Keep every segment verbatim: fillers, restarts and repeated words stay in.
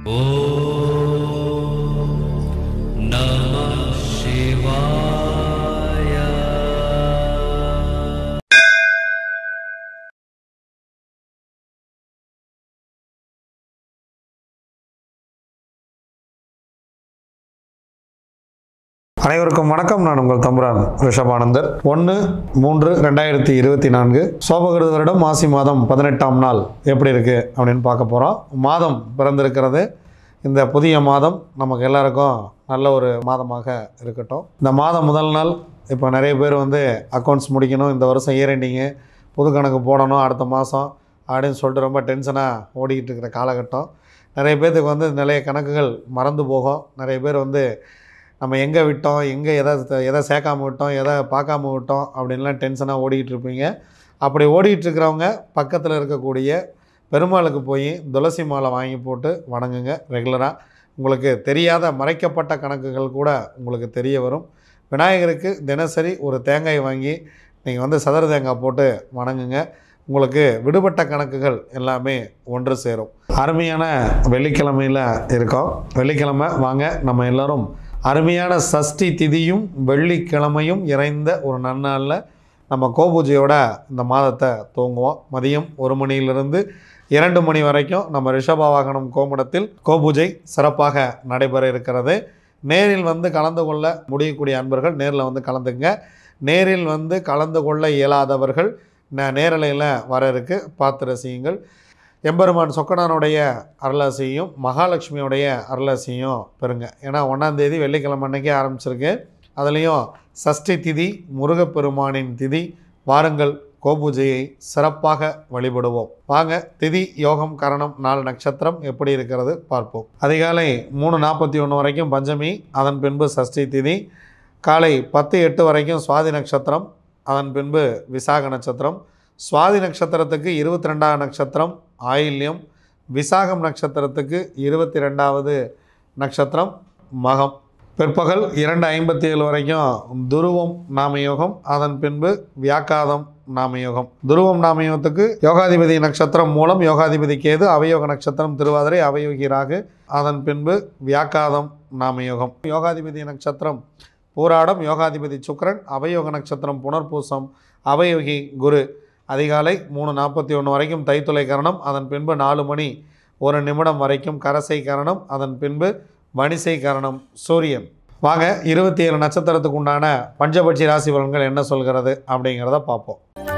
அனைவருக்கும் வணக்கம். நான் உங்கள் தம்புரான் ரிஷபானந்தர். ஒன்று மூன்று ரெண்டாயிரத்தி இருபத்தி நான்கு சோபகிருத வருடம் மாசி மாதம் பதினெட்டாம் நாள் எப்படி இருக்குது அப்படின்னு பார்க்க போகிறோம். மாதம் பிறந்திருக்கிறது. இந்த புதிய மாதம் நமக்கு எல்லாருக்கும் நல்ல ஒரு மாதமாக இருக்கட்டும். இந்த மாதம் முதல் நாள் இப்போ நிறைய பேர் வந்து அக்கௌண்ட்ஸ் முடிக்கணும், இந்த வருஷம் இயர் எண்டிங்கு, புது கணக்கு போடணும் அடுத்த மாதம் அப்படின்னு சொல்லிட்டு ரொம்ப டென்ஷனாக ஓடிக்கிட்டு இருக்கிற காலகட்டம். நிறைய பேர்த்துக்கு வந்து நிறைய கணக்குகள் மறந்து போகும். நிறைய பேர் வந்து நம்ம எங்கே விட்டோம், எங்கே எதை எதை சேர்க்காம விட்டோம், எதை பார்க்காம விட்டோம் அப்படின்லாம் டென்ஷனாக ஓடிக்கிட்டு இருப்பீங்க. அப்படி ஓடிக்கிட்டு இருக்கிறவங்க பக்கத்தில் இருக்கக்கூடிய பெருமாளுக்கு போய் துளசி மாலை வாங்கி போட்டு வணங்குங்க. ரெகுலராக உங்களுக்கு தெரியாத மறைக்கப்பட்ட கணக்குகள் கூட உங்களுக்கு தெரிய வரும். விநாயகருக்கு தினசரி ஒரு தேங்காய் வாங்கி நீங்கள் வந்து சதுர தேங்காய் போட்டு வணங்குங்க. உங்களுக்கு விடுபட்ட கணக்குகள் எல்லாமே ஒன்று சேரும். அருமையான வெள்ளிக்கிழமையில் இருக்கோம். வெள்ளிக்கிழமை வாங்க நம்ம எல்லோரும் அருமையான சஷ்டி திதியும் வெள்ளிக்கிழமையும் இறைந்த ஒரு நன்னாளில் நம்ம கோபூஜையோட இந்த மாதத்தை துவங்குவோம். மதியம் ஒரு மணியிலிருந்து இரண்டு மணி வரைக்கும் நம்ம ரிஷபவாகனம் கோமடத்தில் கோபூஜை சிறப்பாக நடைபெற இருக்கிறது. நேரில் வந்து கலந்து கொள்ள முடியக்கூடிய அன்பர்கள் நேரில் வந்து கலந்துங்க. நேரில் வந்து கலந்து கொள்ள இயலாதவர்கள் நேரலையில் வர இருக்கு, பார்த்து ரசியுங்கள். எம்பெருமான் சொக்கனானுடைய அருளாசியும் மகாலட்சுமியோடைய அருளாசியும் பெறுங்க. ஏன்னா ஒன்றாந்தேதி வெள்ளிக்கிழமை அன்னைக்கு ஆரம்பிச்சிருக்கு. அதுலேயும் சஷ்டி திதி முருகப்பெருமானின் திதி. வாருங்கள், கோபூஜையை சிறப்பாக வழிபடுவோம். வாங்க, திதி யோகம் கரணம் நாலு நட்சத்திரம் எப்படி இருக்கிறது பார்ப்போம். அதிகாலை மூணு நாற்பத்தி ஒன்று வரைக்கும் பஞ்சமி, அதன் பின்பு சஷ்டி திதி. காலை பத்து எட்டு வரைக்கும் சுவாதி நட்சத்திரம், அதன் பின்பு விசாக நட்சத்திரம். சுவாதி நட்சத்திரத்துக்கு இருபத்தி ரெண்டாவது நட்சத்திரம் ஆயில்யம். விசாகம் நட்சத்திரத்துக்கு இருபத்தி ரெண்டாவது நட்சத்திரம் மகம். பிற்பகல் இரண்டு ஐம்பத்தி ஏழு வரைக்கும் துருவம் நாமயோகம், அதன் பின்பு வியாக்காதம் நாமயோகம். துருவம் நாமயோகத்துக்கு யோகாதிபதி நட்சத்திரம் மூலம் யோகாதிபதி கேது, அவயோக நட்சத்திரம் திருவாதிரை, அவயோகி ராகு, அதன் பின்பு வியாக்காதம் நாமயோகம். யோகாதிபதி நட்சத்திரம் பூராடம், யோகாதிபதி சுக்கிரன், அவயோக நட்சத்திரம் புனர்பூசம், அவயோகி குரு. அதிகாலை மூணு நாற்பத்தி ஒன்று வரைக்கும் தைத்துளை கரணம், அதன் பின்பு நாலு மணி ஒரு நிமிடம் வரைக்கும் கரசை கரணம், அதன் பின்பு வணிசை கரணம் சூரியன். வாங்க, இருபத்தி ஏழு நட்சத்திரத்துக்கு உண்டான பஞ்சபட்சி ராசி பலன்கள் என்ன சொல்கிறது அப்படிங்கிறத பார்ப்போம்.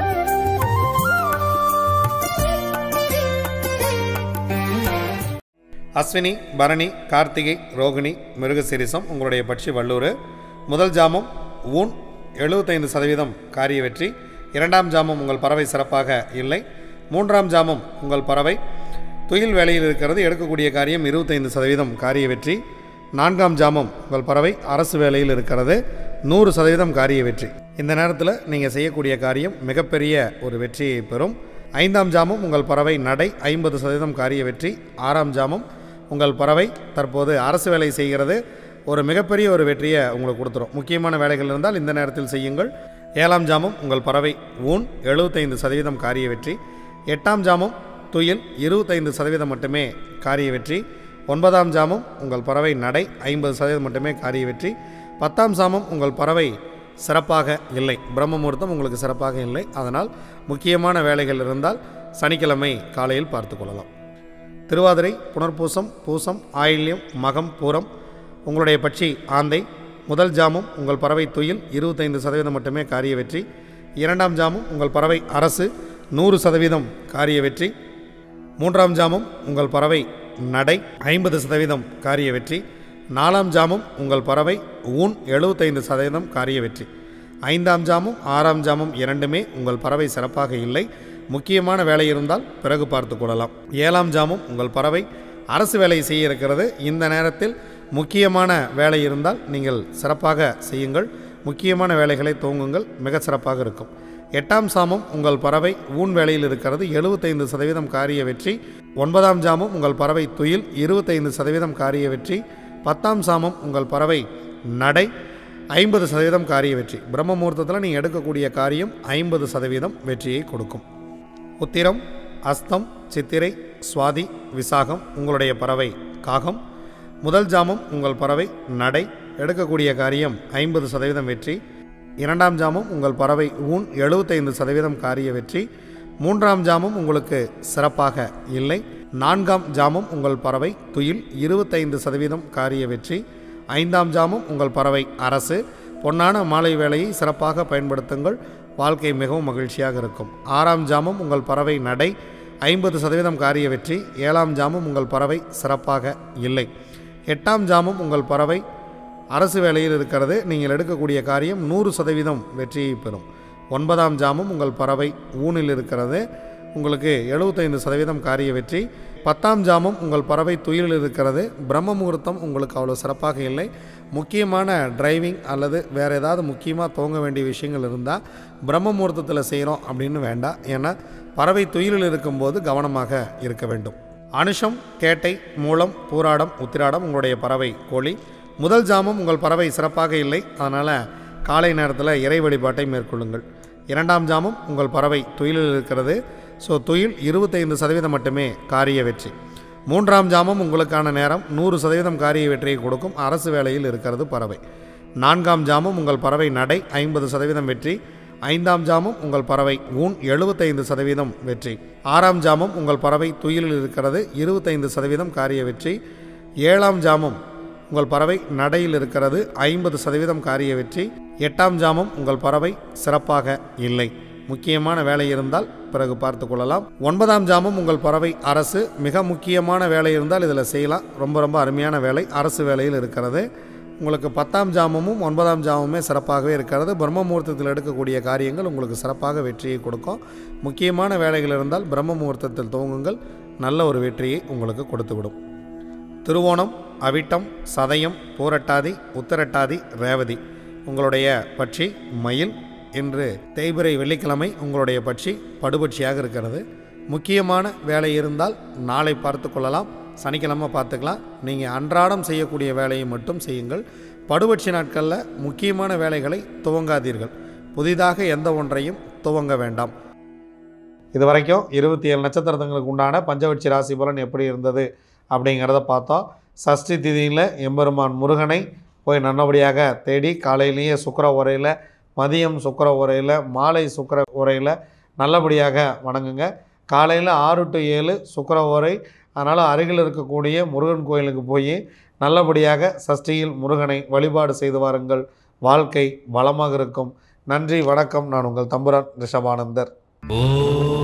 அஸ்வினி, பரணி, கார்த்திகை, ரோகிணி, மிருகசீரிசம் உங்களுடைய பட்சி வல்லூர். முதல் ஜாமம் ஊன் எழுபத்தைந்து சதவீதம் காரிய வெற்றி. இரண்டாம் ஜாமம் உங்கள் பறவை சிறப்பாக இல்லை. மூன்றாம் ஜாமம் உங்கள் பறவை துயில் வேலையில் இருக்கிறது, எடுக்கக்கூடிய காரியம் இருபத்தைந்து சதவீதம் காரிய வெற்றி. நான்காம் ஜாமம் உங்கள் பறவை அரசு வேலையில் இருக்கிறது, நூறு சதவீதம் காரிய வெற்றி. இந்த நேரத்தில் நீங்கள் செய்யக்கூடிய காரியம் மிகப்பெரிய ஒரு வெற்றியை பெறும். ஐந்தாம் ஜாமம் உங்கள் பறவை நடை, ஐம்பது சதவீதம் காரிய வெற்றி. ஆறாம் ஜாமம் உங்கள் பறவை தற்போது அரசு வேலை செய்கிறது, ஒரு மிகப்பெரிய ஒரு வெற்றியை உங்களுக்கு கொடுத்துரும். முக்கியமான வேலைகள் இருந்தால் இந்த நேரத்தில் செய்யுங்கள். ஏழாம் ஜாமம் உங்கள் பறவை ஊன் எழுபத்தைந்து சதவீதம் காரிய வெற்றி. எட்டாம் ஜாமம் துயில் இருபத்தைந்து சதவீதம் மட்டுமே காரிய வெற்றி. ஒன்பதாம் ஜாமம் உங்கள் பறவை நடை, ஐம்பது சதவீதம் மட்டுமே காரிய வெற்றி. பத்தாம் ஜாமம் உங்கள் பறவை சிறப்பாக இல்லை, பிரம்ம முகூர்த்தம் உங்களுக்கு சிறப்பாக இல்லை. அதனால் முக்கியமான வேலைகள் இருந்தால் சனிக்கிழமை காலையில் பார்த்து கொள்ளலாம். திருவாதிரை, புனர்பூசம், பூசம், ஆயில்யம், மகம், பூரம் உங்களுடைய பட்சி ஆந்தை. முதல் ஜாமம் உங்கள் பறவை துயில் இருபத்தைந்து சதவீதம் மட்டுமே காரிய வெற்றி. இரண்டாம் ஜாமம் உங்கள் பறவை அரசு நூறு சதவீதம் காரிய வெற்றி. மூன்றாம் ஜாமம் உங்கள் பறவை நடை, ஐம்பது சதவீதம் காரிய வெற்றி. நாலாம் ஜாமம் உங்கள் பறவை ஊன் எழுபத்தைந்து சதவீதம் காரிய வெற்றி. ஐந்தாம் ஜாமம் ஆறாம் ஜாமம் இரண்டுமே உங்கள் பறவை சிறப்பாக இல்லை, முக்கியமான வேலை இருந்தால் பிறகு பார்த்து கொள்ளலாம். ஏழாம் ஜாமம் உங்கள் பறவை அரசு வேலை செய்ய இருக்கிறது. இந்த நேரத்தில் முக்கியமான வேலை இருந்தால் நீங்கள் சிறப்பாக செய்யுங்கள், முக்கியமான வேலைகளை துவங்குங்கள், மிக சிறப்பாக இருக்கும். எட்டாம் சாமம் உங்கள் பறவை ஊன் வேலையில் இருக்கிறது, எழுபத்தைந்து சதவீதம் காரிய வெற்றி. ஒன்பதாம் ஜாமம் உங்கள் பறவை துயில் இருபத்தைந்து சதவீதம் காரிய வெற்றி. பத்தாம் சாமம் உங்கள் பறவை நடை, ஐம்பது சதவீதம் காரிய வெற்றி. பிரம்ம முகூர்த்தத்தில் நீங்கள் எடுக்கக்கூடிய காரியம் ஐம்பது சதவீதம் வெற்றியை கொடுக்கும். உத்திரம், அஸ்தம், சித்திரை, சுவாதி, விசாகம் உங்களுடைய பறவை காகம். முதல் ஜாமம் உங்கள் பறவை நடை, எடுக்கக்கூடிய காரியம் ஐம்பது சதவீதம் வெற்றி. இரண்டாம் ஜாமம் உங்கள் பறவை ஊன், எழுபத்தைந்து சதவீதம் காரிய வெற்றி. மூன்றாம் ஜாமம் உங்களுக்கு சிறப்பாக இல்லை. நான்காம் ஜாமம் உங்கள் பறவை துயில், இருபத்தைந்து சதவீதம் காரிய வெற்றி. ஐந்தாம் ஜாமம் உங்கள் பறவை அரசு, பொன்னான மாலை வேளையை சிறப்பாக பயன்படுத்துங்கள், வாழ்க்கை மிகவும் மகிழ்ச்சியாக இருக்கும். ஆறாம் ஜாமம் உங்கள் பறவை நடை, ஐம்பது சதவீதம் காரிய வெற்றி. ஏழாம் ஜாமம் உங்கள் பறவை சிறப்பாக இல்லை. எட்டாம் ஜாமம் உங்கள் பறவை அரசு வேலையில் இருக்கிறது, நீங்கள் எடுக்கக்கூடிய காரியம் நூறு சதவீதம் வெற்றியை பெறும். ஒன்பதாம் ஜாமம் உங்கள் பறவை ஊனில் இருக்கிறது, உங்களுக்கு எழுபத்தைந்து சதவீதம் காரிய வெற்றி. பத்தாம் ஜாமம் உங்கள் பறவை துயிலில் இருக்கிறது, பிரம்ம முகூர்த்தம் உங்களுக்கு அவ்வளோ சிறப்பாக இல்லை. முக்கியமான டிரைவிங் அல்லது வேறு ஏதாவது முக்கியமாக துவங்க வேண்டிய விஷயங்கள் இருந்தால் பிரம்ம முகூர்த்தத்தில் செய்கிறோம் அப்படின்னு வேண்டாம். ஏன்னா பறவை துயிலில் இருக்கும்போது கவனமாக இருக்க வேண்டும். அனுஷம், கேட்டை, மூலம், பூராடம், உத்திராடம் உங்களுடைய பறவை கோழி. முதல் ஜாமம் உங்கள் பறவை சிறப்பாக இல்லை, அதனால் காலை நேரத்தில் இறை வழிபாட்டை மேற்கொள்ளுங்கள். இரண்டாம் ஜாமம் உங்கள் பறவை துயிலில் இருக்கிறது, ஸோ துயில் இருபத்தைந்து சதவீதம் மட்டுமே காரிய வெற்றி. மூன்றாம் ஜாமம் உங்களுக்கான நேரம் நூறு சதவீதம் காரிய வெற்றியை கொடுக்கும், அரசு வேலையில் இருக்கிறது பறவை. நான்காம் ஜாமம் உங்கள் பறவை நடை, ஐம்பது சதவீதம் வெற்றி. ஐந்தாம் ஜாமம் உங்கள் பறவை ஊன், எழுபத்தைந்து சதவீதம் வெற்றி. ஆறாம் ஜாமம் உங்கள் பறவை துயிலில் இருக்கிறது, இருபத்தைந்து சதவீதம் காரிய வெற்றி. ஏழாம் ஜாமம் உங்கள் பறவை நடையில் இருக்கிறது, ஐம்பது சதவீதம் காரிய வெற்றி. எட்டாம் ஜாமம் உங்கள் பறவை சிறப்பாக இல்லை, முக்கியமான வேலை இருந்தால் பிறகு பார்த்து கொள்ளலாம். ஒன்பதாம் ஜாமம் உங்கள் பறவை அரசு, மிக முக்கியமான வேலை இருந்தால் இதில் செய்யலாம், ரொம்ப ரொம்ப அருமையான வேலை, அரசு வேலையில் இருக்கிறது. உங்களுக்கு பத்தாம் ஜாமமும் ஒன்பதாம் ஜாமமே சிறப்பாகவே இருக்கிறது. பிரம்ம முகூர்த்தத்தில் எடுக்கக்கூடிய காரியங்கள் உங்களுக்கு சிறப்பாக வெற்றியை கொடுக்கும். முக்கியமான வேலைகள் இருந்தால் பிரம்ம முகூர்த்தத்தில் துவங்குங்கள், நல்ல ஒரு வெற்றியை உங்களுக்கு கொடுத்துவிடும். திருவோணம், அவிட்டம், சதயம், பூரட்டாதி, உத்தரட்டாதி, ரேவதி உங்களுடைய பட்சி மயில். இன்று தேய்பிறை வெள்ளிக்கிழமை உங்களுடைய பட்சி படுபட்சியாக இருக்கிறது. முக்கியமான வேலை இருந்தால் நாளை பார்த்து கொள்ளலாம், சனிக்கிழமை பார்த்துக்கலாம். நீங்கள் அன்றாடம் செய்யக்கூடிய வேலையை மட்டும் செய்யுங்கள். படுபட்சி நாட்களில் முக்கியமான வேலைகளை துவங்காதீர்கள், புதிதாக எந்த ஒன்றையும் துவங்க வேண்டாம். இது வரைக்கும் இருபத்தி ஏழு நட்சத்திரங்களுக்கு உண்டான பஞ்சவட்சி ராசி பலன் எப்படி இருந்தது அப்படிங்கிறத பார்த்தோம். சஷ்டி திதியில் எம்பெருமான் முருகனை போய் நல்லபடியாக தேடி காலையிலேயே சுக்கிர உரையில், மதியம் சுக்கிர உரையில், மாலை சுக்கிர உரையில் நல்லபடியாக வணங்குங்க. காலையில் ஆறு டு ஏழு சுக்கிர உரை, அதனால் அருகில் இருக்கக்கூடிய முருகன் கோயிலுக்கு போய் நல்லபடியாக சஷ்டியில் முருகனை வழிபாடு செய்து வாருங்கள், வாழ்க்கை வளமாக இருக்கும். நன்றி, வணக்கம். நான் உங்கள் தம்புரான் ரிஷபானந்தர். ஓ